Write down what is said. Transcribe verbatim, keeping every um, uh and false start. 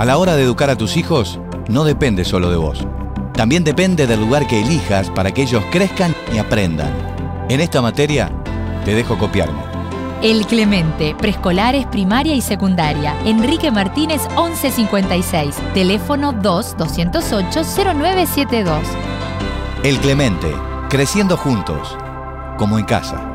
A la hora de educar a tus hijos, no depende solo de vos. También depende del lugar que elijas para que ellos crezcan y aprendan. En esta materia, te dejo copiarme. El Clemente, preescolares, primaria y secundaria. Enrique Martínez once cincuenta y seis, teléfono dos, doscientos ocho, cero nueve siete dos. El Clemente, creciendo juntos, como en casa.